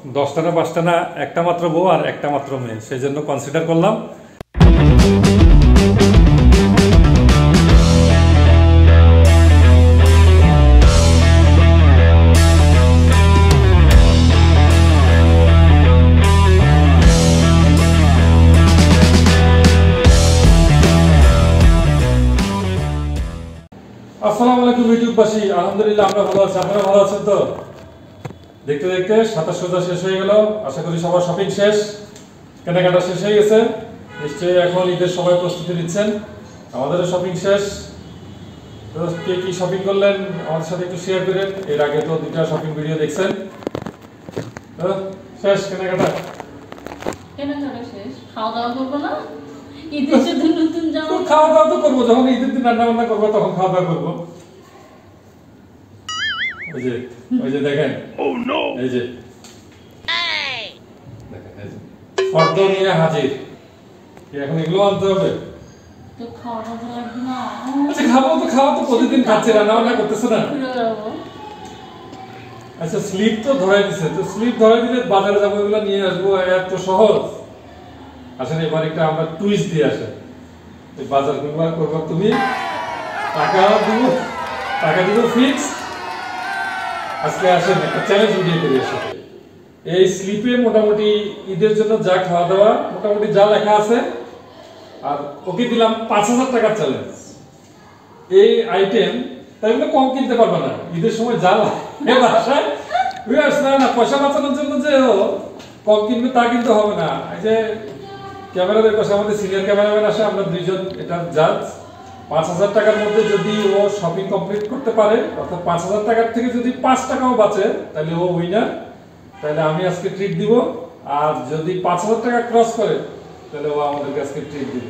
10টা না 5টা না, একটা মাত্র বউ আর একটা মাত্র মেয়ে, সেই জন্য কনসিডার করলাম। আসসালামু আলাইকুম ইউটিউববাসী, আলহামদুলিল্লাহ আমরা ভালো আছি। আপনারা ভালো আছেন তো? দেখতে দেখতে 27 রোজা শেষ হয়ে গেল। আশা করি সবার শপিং শেষ, কেনাকাটা শেষ হয়ে গেছে। নিশ্চয়ই এখন ঈদের সময় প্রস্তুতি নিচ্ছেন। আমাদেরও শপিং শেষ। তো কে কি শপিং করলেন আমাদের সাথে একটু শেয়ার করেন। এর আগে তো 2টা শপিং ভিডিও দেখছেন। তো শেষ কেনাকাটা শেষ, খাওয়া দাওয়া করবো না? ঈদের জন্য নতুন জামা খাওয়া দাওয়া তো করবো, যখন ঈদের দিন রান্না বান্না করবো তখন খাওয়া দাওয়া করবো। ওই যে দেখেন, এই যে ফর্দ নিয়ে হাজির। এখন এগুলো আনতে হবে তো খাওয়া দাওয়া লাগবে না? আচ্ছা খাওয়া তো প্রতিদিন খাচ্ছে, রান্না বান্না করতেছে না। আচ্ছা স্লিপ তো ধরাই দিছে, তো স্লিপ ধরাই দিলে বাজারে যাবো, এগুলো নিয়ে আসবো, এত সহজ। আসলে এবার একটা আমরা টুইস্ট দিয়ে আসে, এই বাজার করবো তুমি, টাকা দিব ফিক্স। আজকে আসেন একটা চ্যালেঞ্জ ভিডিও করি এর সাথে। এই স্লিপে মোটামুটি ঈদের জন্য যা খাওয়া দাওয়া মোটামুটি যা লেখা আছে, আর ওকে দিলাম 5000 টাকার চ্যালেঞ্জ। এই আইটেম তাই বলে কম কিনতে পারবে না। ঈদের সময় যা বাসায় না পয়সা বাঁচানোর জন্য যে কম কিনবে তা কিন্তু হবে না। এই যে ক্যামেরাদের পাশে আমাদের সিনিয়র ক্যামেরাম্যান আসে, আমরা দুইজন এটার জাজ। 5000 টাকার মধ্যে যদি ও শপিং কমপ্লিট করতে পারে, অর্থাৎ 5000 টাকার থেকে যদি 5 টাকাও বাঁচে, তাহলে ও উইনার। তাহলে আমি আজকে ট্রিট দিব। আর যদি 5000 টাকা ক্রস করে, তাহলে ও আমাদেরকে আজকে ট্রিট দিবে।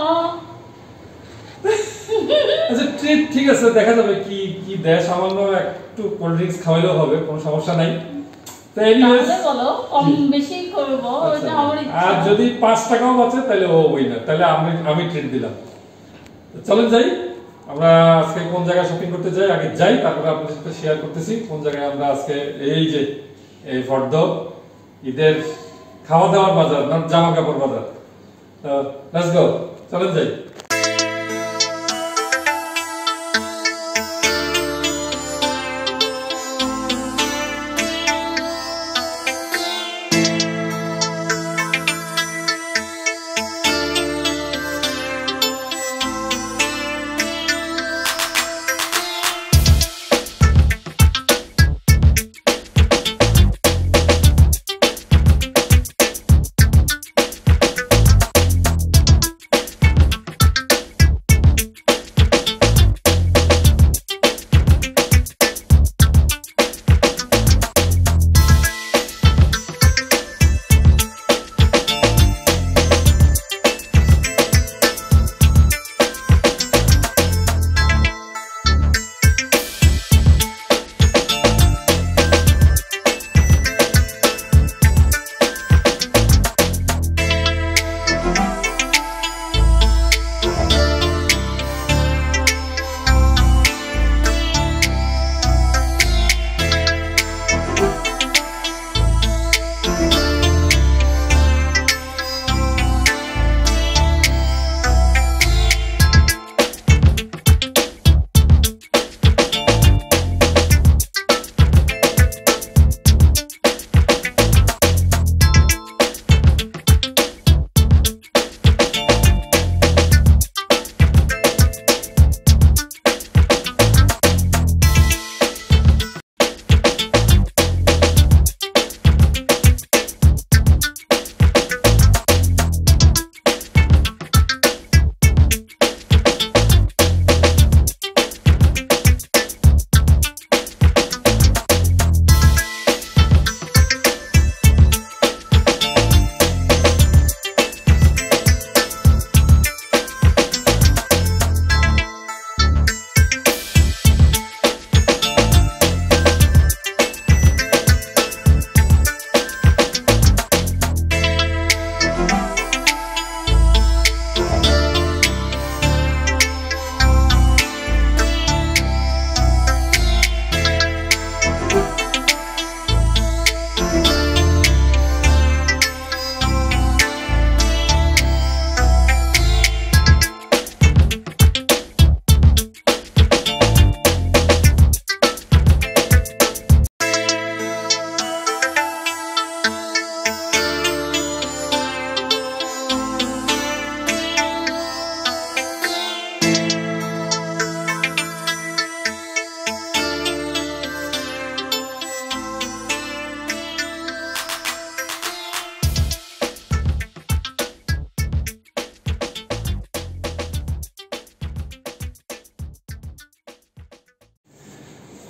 আচ্ছা ট্রিট ঠিক আছে, দেখা যাবে কি কি দেয়। সামান্য একটু কোল্ড ড্রিঙ্কস খাওয়াইলেও হবে, কোনো সমস্যা নাই। তো এনিওয়েজ বলো, কম বেশি করব, ওটা আমার ইচ্ছা। আর যদি 5 টাকাও বাঁচে, তাহলে ও উইনার। তাহলে আমি ট্রিট দিলাম। চলেন যাই, আমরা আজকে কোন জায়গায় শপিং করতে যাই আগে যাই, তারপরে আপনাদের সাথে শেয়ার করতেছি কোন জায়গায় আমরা আজকে। এই যে এই ফর্দ ঈদের খাওয়া দাওয়ার বাজার, না জামা কাপড় বাজার। লেটস গো, চলেন যাই।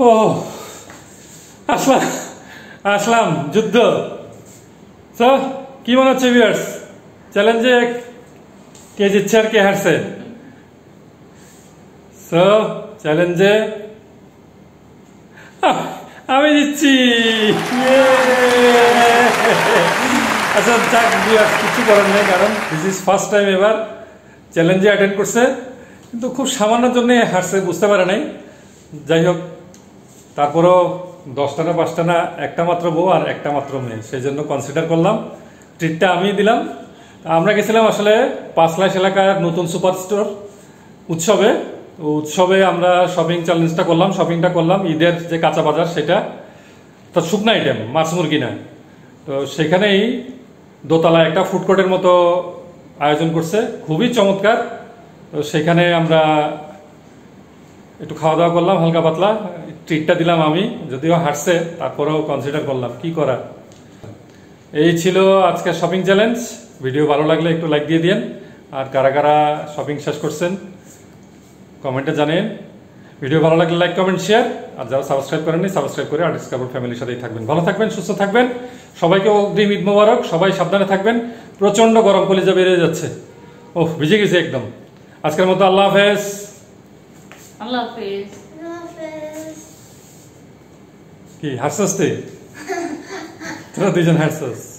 ও আসলাম আসলাম যুদ্ধ। তো কি মনে হচ্ছে ভিউয়ার্স, চ্যালেঞ্জে কে জিতছে আর কে হারছে? সো চ্যালেঞ্জে আমি জিতছি। আচ্ছা যাক ভিউয়ার্স, কিছু করার নেই, কারণ দিস ইজ ফার্স্ট টাইম এবার চ্যালেঞ্জে অ্যাটেন্ড করছে, কিন্তু খুব সামান্যর জন্য হারছে, বুঝতে পারে নাই। যাই হোক, তারপরও 10টা না 5টা না, একটা মাত্র বউ আর একটা মাত্র মেয়ে, সেই জন্য কনসিডার করলাম ট্রিটটা আমি দিলাম। আমরা গেছিলাম আসলে পাঁচলাইশ এলাকার নতুন সুপার স্টোর উৎসবে। উৎসবে আমরা শপিং চ্যালেঞ্জটা করলাম, শপিংটা করলাম ঈদের যে কাঁচা বাজার, সেটা তো শুকনো আইটেম, মাছ মুরগি না। তো সেখানেই দোতলায় একটা ফুড কোর্টের মতো আয়োজন করছে, খুবই চমৎকার। তো সেখানে আমরা একটু খাওয়া দাওয়া করলাম, হালকা পাতলা ট্রিটটা দিলাম আমি, যদিও হারছে তারপরেও কনসিডার করলাম, কি করা। এই ছিল আজকের শপিং চ্যালেঞ্জ। ভিডিও ভালো লাগলে একটু লাইক দিয়ে দিন, আর কারা কারা শপিং শেষ করছেন কমেন্টে জানেন। ভিডিও ভালো লাগলে লাইক কমেন্ট শেয়ার, আর যারা সাবস্ক্রাইব করেননি সাবস্ক্রাইব করে আর্টিস্ট কাপড় ফ্যামিলির সাথেই থাকবেন। ভালো থাকবেন, সুস্থ থাকবেন, সবাইকে অগ্রিম ঈদ মোবারক। সবাই সাবধানে থাকবেন, প্রচন্ড গরম, কলিজা বেরিয়ে যাচ্ছে, ওহ ভিজে গেছে একদম। আজকের মতো আল্লাহ হাফেজ। আল্লাহ হাফেজ। কি হাসছস তুই? তোরা দুজন হাসছস।